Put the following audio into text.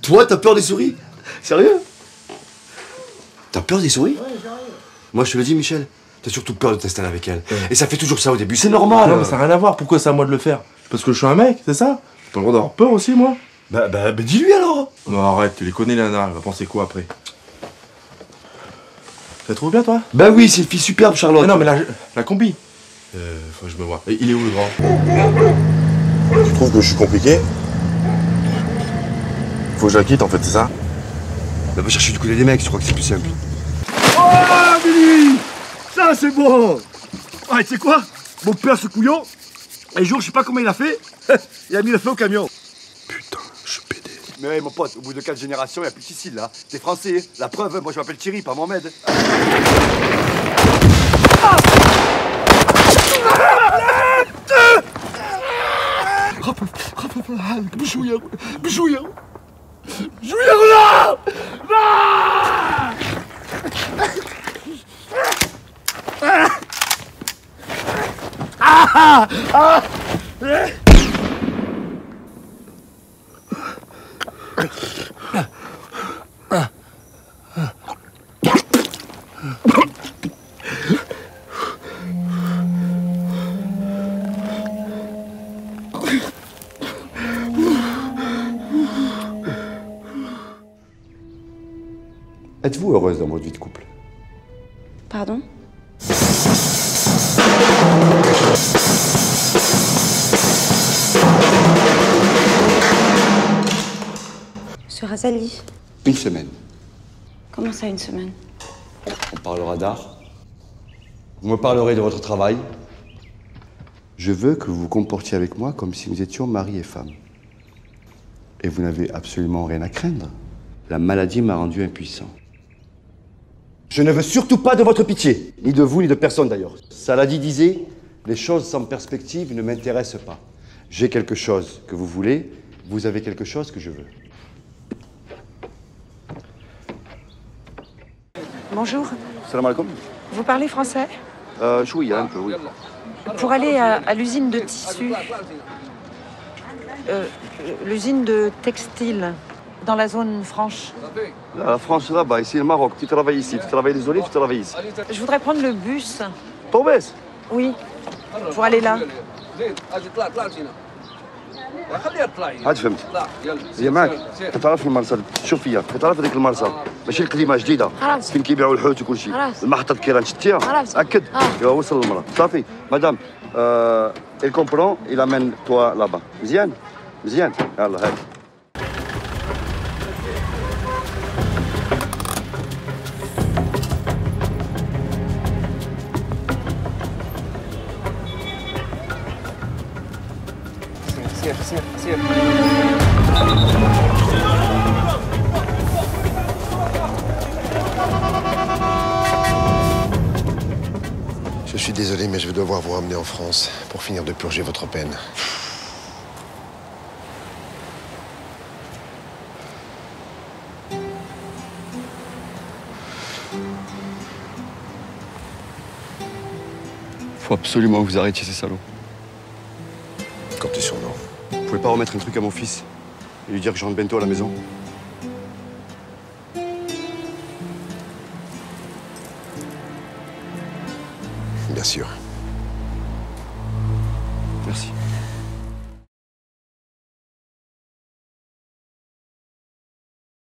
Toi, t'as peur des souris? Sérieux? T'as peur des souris? Ouais, j'arrive. Moi, je te le dis, Michel, t'as surtout peur de t'installer avec elle. Ouais. Et ça fait toujours ça au début, c'est normal. Non, mais ça n'a rien à voir. Pourquoi c'est à moi de le faire? Parce que je suis un mec, c'est ça? J'ai pas le droit d'avoir peur aussi, moi? Bah, dis-lui alors. Non, arrête, tu les connais, Léana, elle va penser quoi après? Ça trouve bien, toi? Bah oui, c'est une fille superbe, Charlotte. Mais non, mais la combi. Faut que je me vois. Il est où, le grand? Tu trouves que je suis compliqué? Faut que je la quitte, en fait, c'est ça? Bah, va chercher du côté des mecs, je crois que c'est plus simple. Oh, Billy! Ça, c'est bon! Ah, tu sais quoi? Mon père, ce couillon, un jour, je sais pas comment il a fait, il a mis le feu au camion. Putain, je suis pédé. Mais ouais, mon pote, au bout de 4 générations, il n'y a plus de Sicile, là. T'es français, la preuve, moi je m'appelle Thierry, pas Mohamed. بشوية ولا Êtes-vous heureuse dans votre vie de couple? Pardon? Monsieur Razali. Une semaine. Comment ça, une semaine? On parlera d'art. Vous me parlerez de votre travail. Je veux que vous vous comportiez avec moi comme si nous étions mari et femme. Et vous n'avez absolument rien à craindre. La maladie m'a rendu impuissant. Je ne veux surtout pas de votre pitié, ni de vous, ni de personne d'ailleurs. Saladi disait, les choses sans perspective ne m'intéressent pas. J'ai quelque chose que vous voulez, vous avez quelque chose que je veux. Bonjour. Salam alaikum. Vous parlez français? Oui, un peu, oui. Pour aller à l'usine de tissu, l'usine de textile, dans la zone franche. La France là-bas, ici le Maroc. Tu travailles ici, tu travailles les olives, tu travailles ici. Je voudrais prendre le bus. Tombes? Oui, pour aller là. هاد فهمت هي معك كتعرف المرسل شوف فيا كتعرف هذيك المرسل ماشي القديمه جديده خلاص فين كيبيعوا الحوت وكل شيء المحطه كيران شتيها خلاص اكد ايوا وصل للمراه صافي مدام il comprend il amène toi là-bas مزيان مزيان يلا هاك Je suis désolé, mais je vais devoir vous ramener en France pour finir de purger votre peine. Faut absolument que vous arrêtiez ces salauds. Comptez sur nous. Vous pouvez pas remettre un truc à mon fils et lui dire que je rentre bientôt à la maison? Bien sûr.